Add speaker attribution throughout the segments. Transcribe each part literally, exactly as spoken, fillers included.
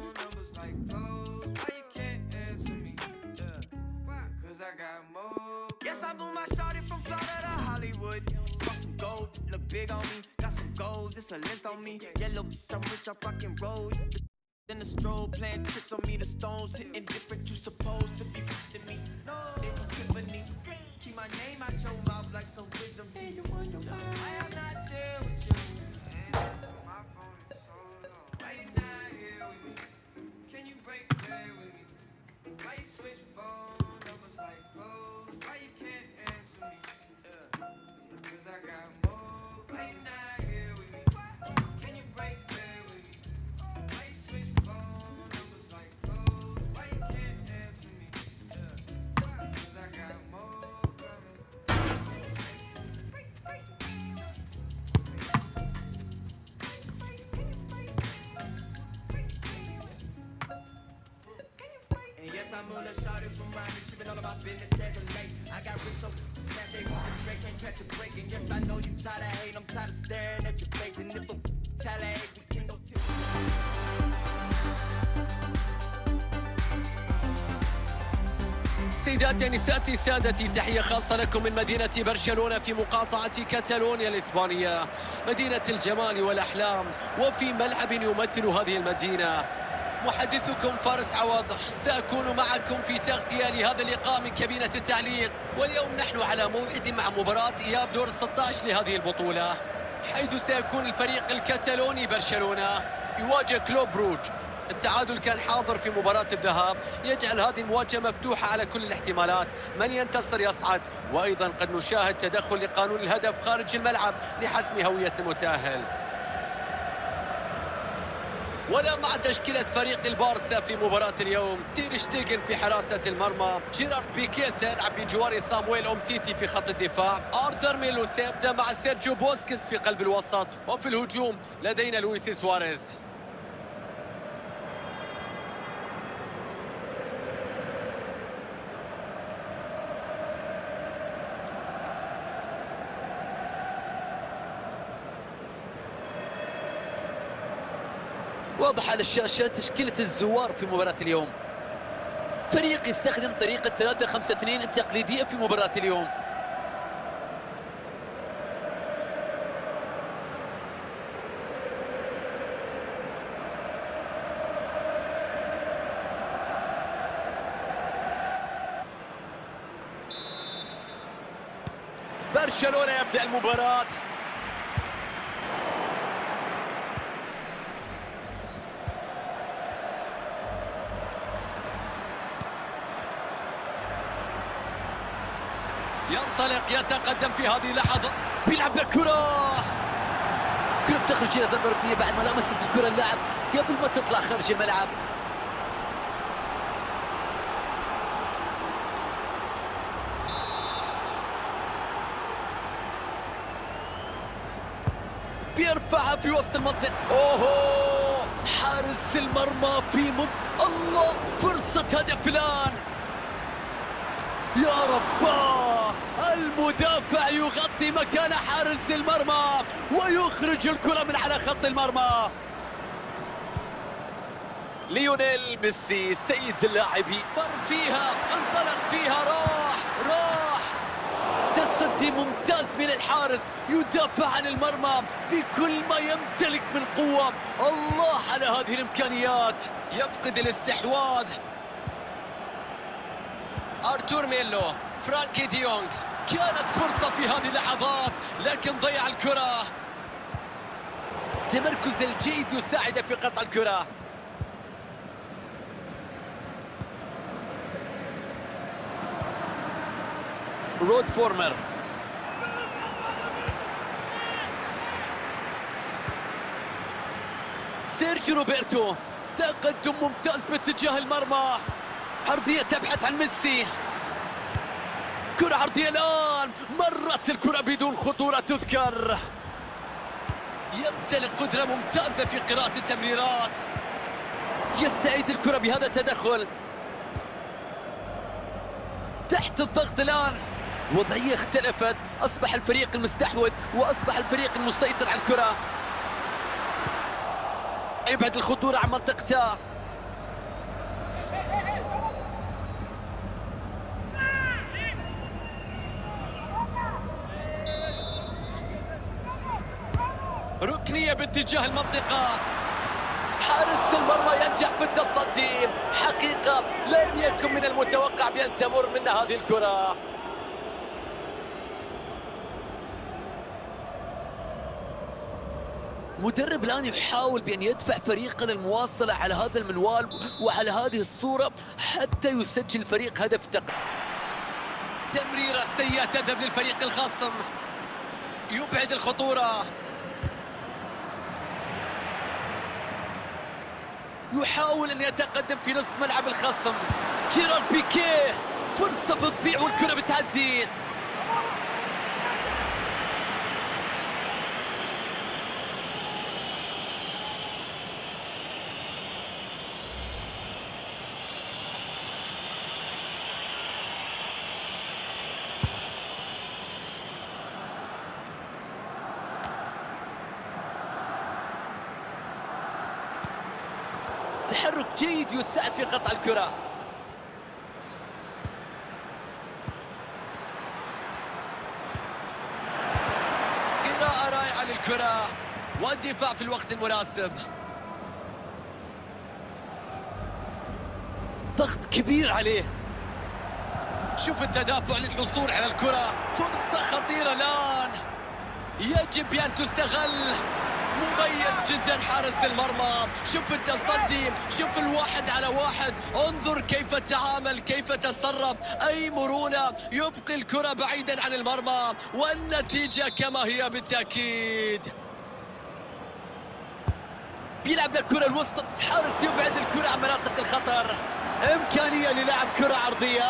Speaker 1: numbers like clothes. Why you can't answer me? Yeah. Why? Cause I got more. Yes, I blew my shorty from Florida to Hollywood. Got some gold, look big on me. Got some goals, it's a list on me. Yellow, I'm rich, I rock and roll. Then the strobe playing tricks on me. The stones hitting different, you supposed to be to me. No, they don't give a me. Keep my name out your mouth like some wisdom teeth. I am not there with you. My phone is so low. Why you not here with me? Can you break bread with me? Why you switch phone numbers like clothes? Why you can't answer me? Yeah. Cause I got more. Why you not here with me? Can you break bread with me? Why you switch phone numbers like clothes? Why you can't answer me? Yeah. Cause I got more coming. And yes, I'm on a shawty from Miami. She been all about business as of late. I got rich so fast they want this break, can't catch a break. And yes, I know you tired of hating. I'm tired of staring at your face. And if I'm tired of hate, we can go till.
Speaker 2: سيداتي نساتي سادتي، تحية خاصة لكم من مدينة برشلونة في مقاطعة كاتالونيا الإسبانية، مدينة الجمال والأحلام، وفي ملعب يمثل هذه المدينة. محدثكم فارس عوض، سأكون معكم في تغطية لهذا اللقاء من كابينة التعليق. واليوم نحن على موعد مع مباراة إياب دور ستة عشر لهذه البطولة، حيث سيكون الفريق الكتالوني برشلونة يواجه كلوب بروج. التعادل كان حاضر في مباراة الذهاب، يجعل هذه المواجهة مفتوحة على كل الاحتمالات، من ينتصر يصعد، وأيضا قد نشاهد تدخل لقانون الهدف خارج الملعب لحسم هوية المتأهل. ولا مع تشكيلة فريق البارسا في مباراة اليوم، تير شتيغن في حراسة المرمى، جيرارد بيكيه سيلعب بجوار صامويل أومتيتي في خط الدفاع، آرثر ميلو سيبدأ مع سيرجيو بوسكيتس في قلب الوسط، وفي الهجوم لدينا لويس سواريز. واضح على الشاشة تشكيلة الزوار في مباراة اليوم. فريق يستخدم طريقة ثلاثة خمسة اثنين التقليدية في مباراة اليوم. برشلونة يبدأ المباراة. ينطلق، يتقدم في هذه اللحظة، بيلعب بالكرة، كرة تخرج إلى ضربة ركنية بعد ما لمست الكرة اللاعب قبل ما تطلع خارج الملعب. بيرفعها في وسط المنطقة. اوه، حارس المرمى في مب... الله، فرصة هدف الآن. يا رباه، المدافع يغطي مكان حارس المرمى ويخرج الكرة من على خط المرمى. ليونيل ميسي سيد اللاعبين، مر فيها، انطلق فيها، راح راح تصدي ممتاز من الحارس، يدافع عن المرمى بكل ما يمتلك من قوة. الله على هذه الإمكانيات، يفقد الاستحواذ. أرتور ميلو، فرانكي ديونغ، كانت فرصة في هذه اللحظات لكن ضيع الكرة. تمركز الجيد يساعد في قطع الكرة. رود فورمر، سيرجيو روبرتو، تقدم ممتاز باتجاه المرمى، عرضية تبحث عن ميسي، كرة عرضية الآن، مرت الكرة بدون خطورة تذكر. يمتلك قدرة ممتازة في قراءة التمريرات، يستعيد الكرة بهذا التدخل. تحت الضغط الآن، وضعية اختلفت، أصبح الفريق المستحوذ وأصبح الفريق المسيطر على الكرة. يبعد الخطورة عن منطقته، ركنية باتجاه المنطقة. حارس المرمى ينجح في التصدي. حقيقة لم يكن من المتوقع بأن تمر منا هذه الكرة. مدرب الآن يحاول بأن يدفع فريقه للمواصلة على هذا المنوال وعلى هذه الصورة حتى يسجل الفريق هدف تقدم. تمريرة سيئة تذهب للفريق الخصم، يبعد الخطورة. يحاول أن يتقدم في نصف ملعب الخصم. جيرارد بيكيه، فرصة بتضيع والكرة بتعدي. تحرك جيد يساعد في قطع الكرة. قراءة رائعة للكرة والدفاع في الوقت المناسب. ضغط كبير عليه. شوف التدافع للحصول على الكرة. فرصة خطيرة الآن يجب أن تستغل. مميز جدا حارس المرمى. شوف التصدي، شوف الواحد على واحد. انظر كيف تعامل، كيف تصرف. اي مرونة. يبقي الكرة بعيدا عن المرمى والنتيجة كما هي بالتأكيد. بيلعب الكرة الوسط. الحارس يبعد الكرة عن مناطق الخطر. امكانية للعب كرة عرضية.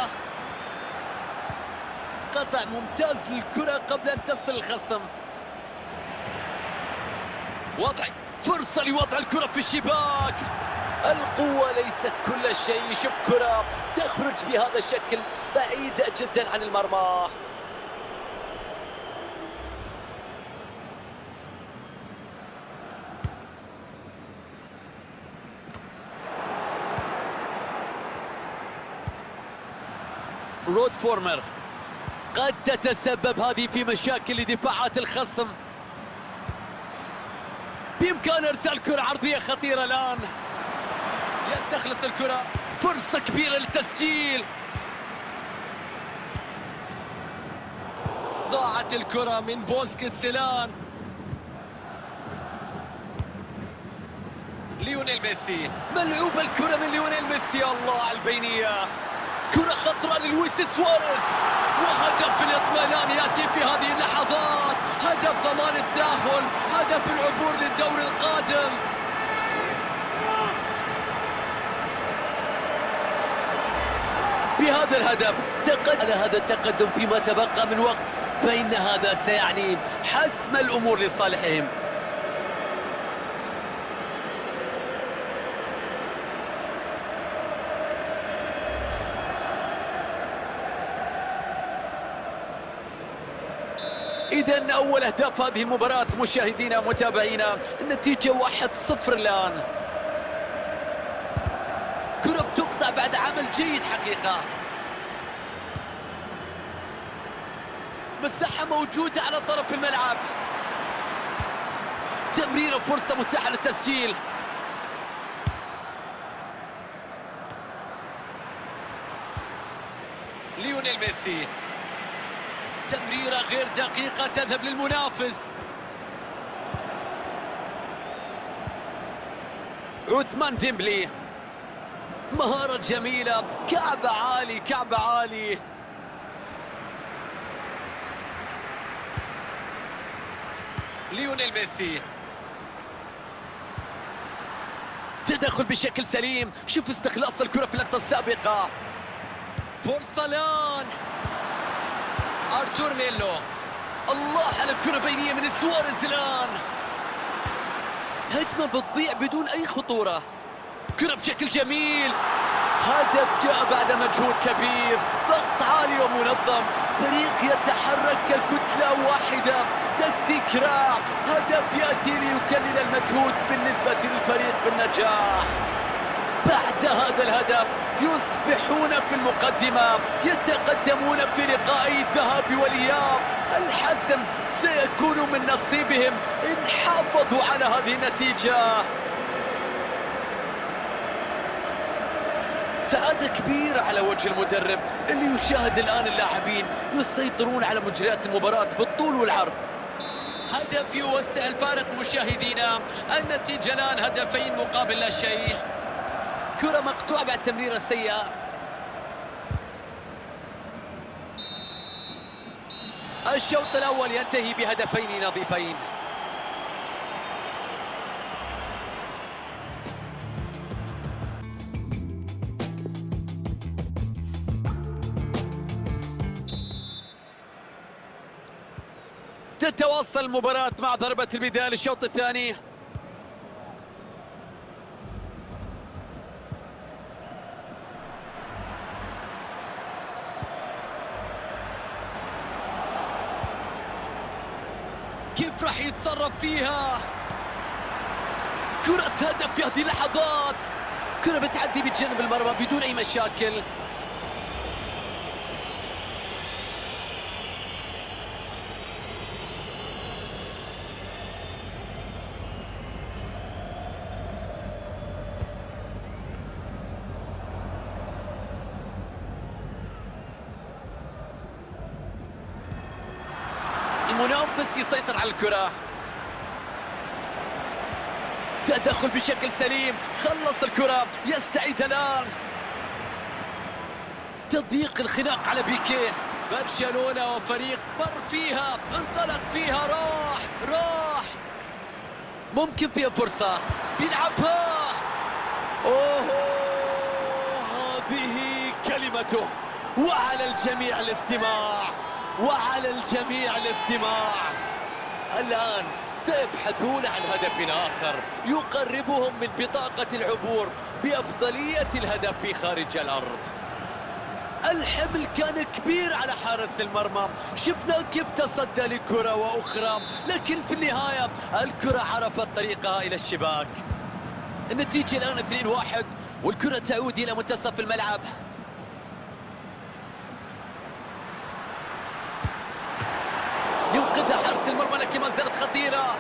Speaker 2: قطع ممتاز للكرة قبل ان تصل الخصم. وضع فرصة لوضع الكرة في الشباك. القوة ليست كل شيء. شوف كرة تخرج بهذا الشكل بعيدة جدا عن المرمى. رود فورمر. قد تتسبب هذه في مشاكل لدفاعات الخصم. بإمكان إرسال كرة عرضية خطيرة الآن. يستخلص الكرة. فرصة كبيرة للتسجيل. ضاعت الكرة من بوسكيتس الآن. ليونيل ميسي. ملعوبة الكرة من ليونيل ميسي. الله على البينية. كرة خطرة للويس سواريز. وهدف الاطمئنان يأتي في هذه اللحظات. هدف ضمان التأهل. هدف العبور للدور القادم. بهذا الهدف تقدم هذا التقدم فيما تبقى من وقت، فإن هذا سيعني حسم الأمور لصالحهم. إذن أول أهداف هذه المباراة مشاهدينا متابعينا، النتيجة واحد صفر الآن. كرة بتقطع بعد عمل جيد حقيقة. مساحة موجودة على طرف الملعب. تمريرة فرصة متاحة للتسجيل. ليونيل ميسي. تمريرة غير دقيقة تذهب للمنافس. عثمان ديمبلي. مهارة جميلة. كعب عالي كعب عالي. ليونيل ميسي. تدخل بشكل سليم. شوف استخلاص الكرة في اللقطة السابقة. فرصة الآن. أرتور ميلو. الله على الكرة بينية من سواريز الآن. هجمة بتضيع بدون أي خطورة. كرة بشكل جميل. هدف جاء بعد مجهود كبير. ضغط عالي ومنظم. فريق يتحرك ككتلة واحدة. تكتيك رائع. هدف يأتي ليكلل المجهود بالنسبة للفريق بالنجاح. بعد هذا الهدف يصبحون في المقدمة. يتقدمون في لقاء الذهاب والإياب. الحسم سيكون من نصيبهم إن حافظوا على هذه النتيجة. سعادة كبيرة على وجه المدرب اللي يشاهد الآن اللاعبين يسيطرون على مجريات المباراة بالطول والعرض. هدف يوسع الفارق مشاهدينا، النتيجة الآن هدفين مقابل لا شيء. كرة مقطوعة بعد تمريرة سيئة. الشوط الأول ينتهي بهدفين نظيفين. تتواصل المباراة مع ضربة البداية للشوط الثاني. كيف راح يتصرف فيها؟ كرة هدف في هذه اللحظات. كرة بتعدي بجانب المرمى بدون أي مشاكل. المنافس يسيطر على الكرة. تدخل بشكل سليم، خلص الكرة، يستعيد الآن. تضييق الخناق على بيكيه. برشلونة وفريق مر فيها، انطلق فيها، راح راح ممكن فيها فرصة، بيلعبها. اوه هذه كلمته. وعلى الجميع الاستماع، وعلى الجميع الاستماع. الآن سيبحثون عن هدف آخر يقربهم من بطاقة العبور بأفضلية الهدف في خارج الأرض. الحمل كان كبير على حارس المرمى، شفنا كيف تصدى لكرة وأخرى، لكن في النهاية الكرة عرفت طريقها إلى الشباك. النتيجة الآن اثنين واحد والكرة تعود إلى منتصف الملعب. ينقذها حارس المرمى لكن ما زالت خطيرة.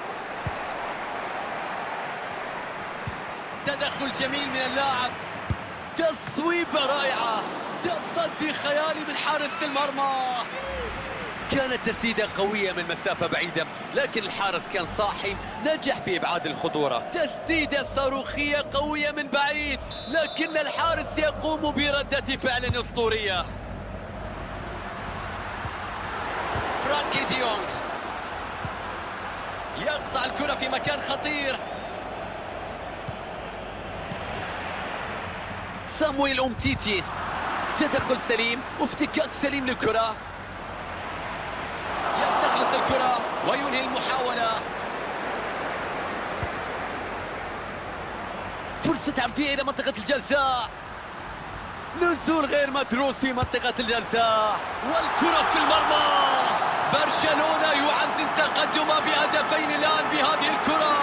Speaker 2: تدخل جميل من اللاعب، تصويبة رائعة، تصدي خيالي من حارس المرمى. كانت تسديدة قوية من مسافة بعيدة لكن الحارس كان صاحي، نجح في إبعاد الخطورة. تسديدة صاروخية قوية من بعيد لكن الحارس يقوم بردة فعل أسطورية. فرانكي ديونغ يقطع الكرة في مكان خطير. سامويل أومتيتي، تدخل سليم وافتكاك سليم للكرة. يستخلص الكرة وينهي المحاولة. فرصة تعرفية إلى منطقة الجزاء. نزول غير مدروس في منطقة الجزاء والكرة في المرمى. برشلونة يعزز تقدمه بهدفين الآن بهذه الكرة.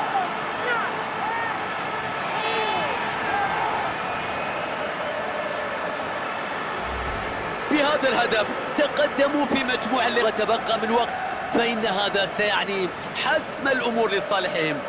Speaker 2: بهذا الهدف تقدموا في مجموع اللي تبقى من وقت، فإن هذا سيعني حسم الأمور لصالحهم.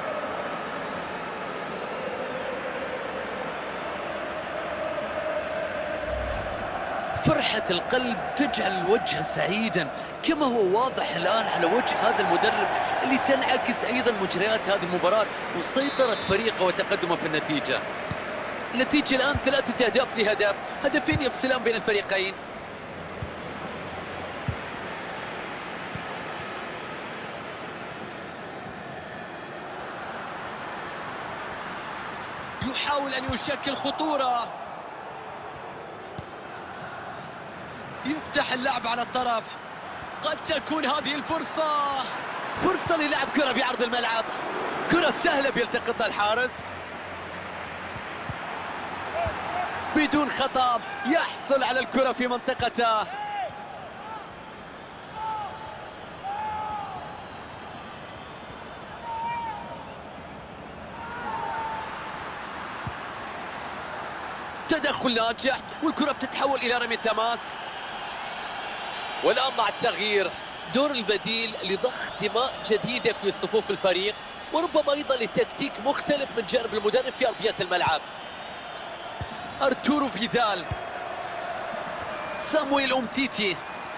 Speaker 2: فرحة القلب تجعل الوجه سعيدا كما هو واضح الآن على وجه هذا المدرب اللي تنعكس أيضا مجريات هذه المباراة وسيطرة فريقه وتقدمه في النتيجة. النتيجة الآن ثلاثة أهداف لهدف، هدفين يفصلان بين الفريقين. يحاول أن يشكل خطورة، يفتح اللعب على الطرف، قد تكون هذه الفرصة، فرصة للعب كرة بعرض الملعب، كرة سهلة بيلتقطها الحارس بدون خطأ، يحصل على الكرة في منطقته. تدخل ناجح والكرة بتتحول إلى رمي التماس. والآن مع التغيير دور البديل لضخ دماء جديدة في صفوف الفريق، وربما أيضا لتكتيك مختلف من جانب المدرب في أرضية الملعب. أرتورو فيدال، سامويل أومتيتي،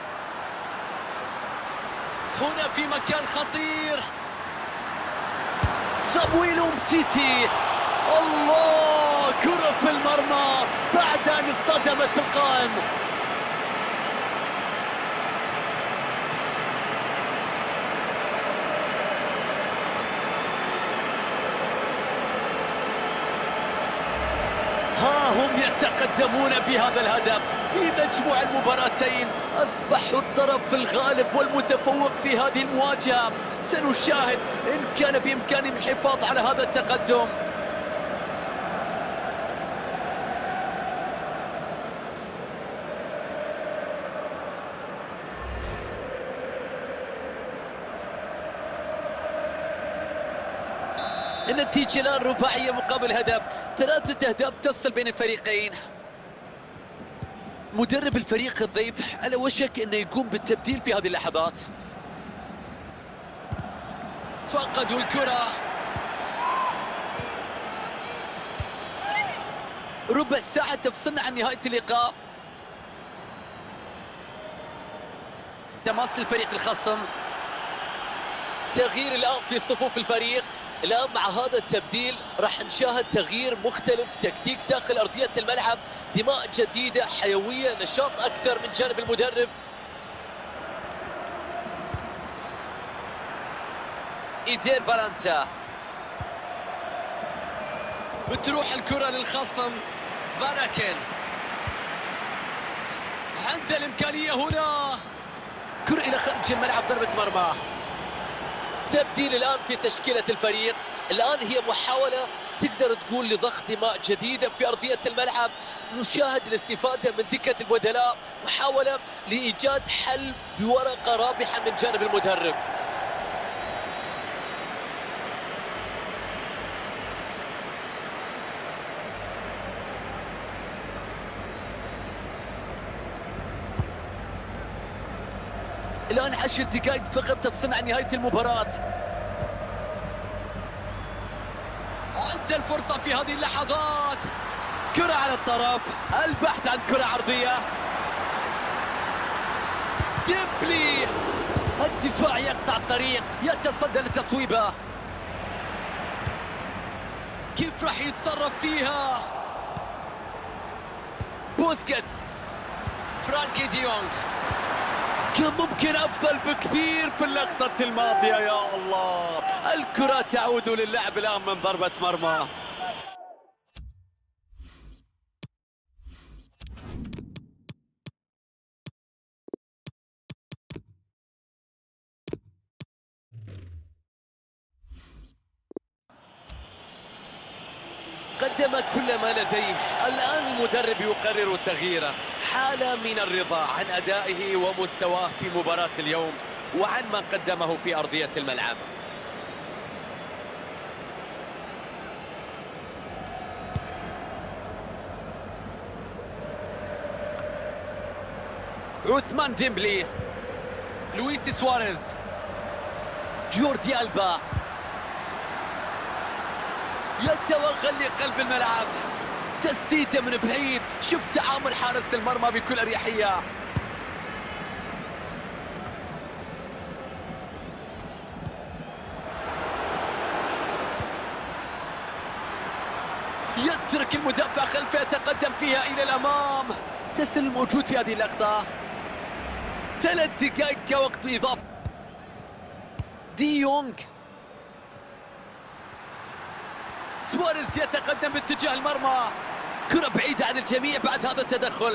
Speaker 2: هنا في مكان خطير، سامويل أومتيتي، الله، كرة في المرمى بعد أن اصطدمت في القائم. ها هم يتقدمون بهذا الهدف في مجموع المباراتين، أصبحوا الطرف الغالب والمتفوق في هذه المواجهة. سنشاهد إن كان بإمكانهم الحفاظ على هذا التقدم. النتيجة الآن رباعية مقابل هدف، ثلاثة أهداف تفصل بين الفريقين. مدرب الفريق الضيف على وشك أنه يقوم بالتبديل في هذه اللحظات. فقدوا الكرة، ربع ساعة تفصلنا عن نهاية اللقاء. تماس الفريق الخصم، تغيير الآن في صفوف الفريق. الآن مع هذا التبديل راح نشاهد تغيير مختلف، تكتيك داخل أرضية الملعب، دماء جديدة، حيوية، نشاط أكثر من جانب المدرب. إيدير بالانتا، بتروح الكرة للخصم. فاناكن عنده الإمكانية هنا، كرة إلى خارج الملعب، ضربة مرمى. تبديل الآن في تشكيلة الفريق. الآن هي محاولة تقدر تقول لضخ دماء جديدة في أرضية الملعب. نشاهد الاستفادة من دكة البدلاء، محاولة لإيجاد حل بورقة رابحة من جانب المدرب. الآن عشر دقائق فقط تفصلنا عن نهاية المباراة. عنده الفرصة في هذه اللحظات، كرة على الطرف، البحث عن كرة عرضية. ديمبلي، الدفاع يقطع الطريق، يتصدى للتصويبة. كيف راح يتصرف فيها؟ بوسكيتس، فرانكي ديونغ، كان ممكن أفضل بكثير في اللقطة الماضية. يا الله، الكرة تعود للعب الآن من ضربة مرمى. قدم كل ما لديه، الآن المدرب يقرر تغييره. حالة من الرضا عن أدائه ومستواه في مباراة اليوم وعن ما قدمه في أرضية الملعب. عثمان ديمبلي، لويس سواريز، جوردي ألبا، يتوغل لقلب الملعب، تسديده من بعيد. شوف تعامل حارس المرمى بكل أريحية. يترك المدافع خلفه، يتقدم فيها إلى الأمام. تسلل موجود في هذه اللقطة. ثلاث دقائق كوقت إضافي. دي يونغ، سواريز يتقدم باتجاه المرمى، كرة بعيدة عن الجميع بعد هذا التدخل.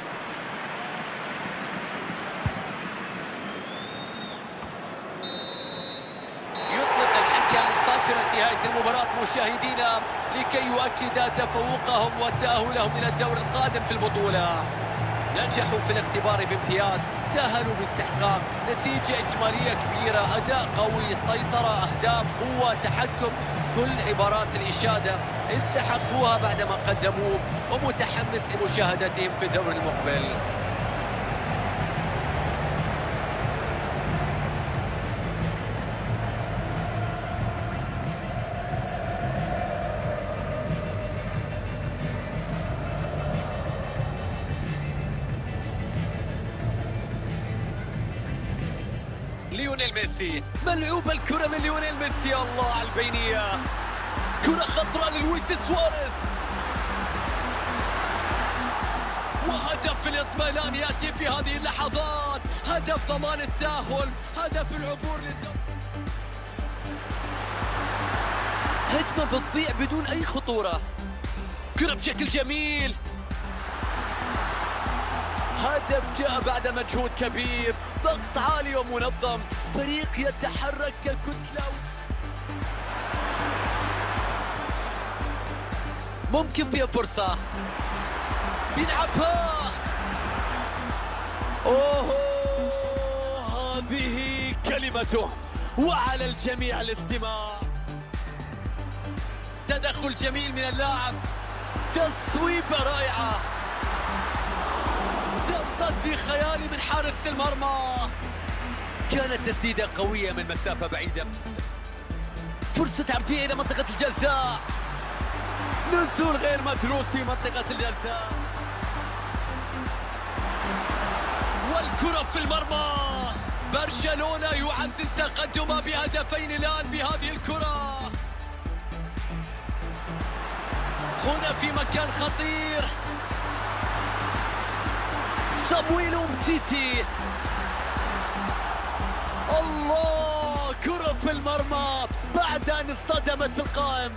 Speaker 2: يطلق الحكم صافرا نهاية المباراة مشاهدينا لكي يؤكد تفوقهم وتأهلهم إلى الدور القادم في البطولة. نجحوا في الاختبار بامتياز، تأهلوا باستحقاق، نتيجة إجمالية كبيرة، أداء قوي، سيطرة، أهداف، قوة، تحكم، كل عبارات الإشادة استحقوها بعدما قدموه، ومتحمس لمشاهدتهم في الدور المقبل. ليونيل ميسي، ملعوب الكرة من ليونيل ميسي. الله على البينية، كرة خطرة للويس سواريز، وهدف الاطمئنان يأتي في هذه اللحظات، هدف ضمان التأهل، هدف العبور للدوري. هجمة بتضيع بدون أي خطورة، كرة بشكل جميل، هدف جاء بعد مجهود كبير، ضغط عالي ومنظم، فريق يتحرك ككتلة. ممكن فيها فرصة، بيلعبها، اوه هذه كلمته، وعلى الجميع الاستماع. تدخل جميل من اللاعب، تصويبة رائعة، تصدي خيالي من حارس المرمى، كانت تسديدة قوية من مسافة بعيدة. فرصة عرضية إلى منطقة الجزاء، نزول غير مدروس في منطقة الجزاء، والكرة في المرمى. برشلونة يعزز تقدمه بهدفين الآن بهذه الكرة. هنا في مكان خطير، صامويل أومتيتي، الله، كرة في المرمى بعد أن اصطدمت في القائم.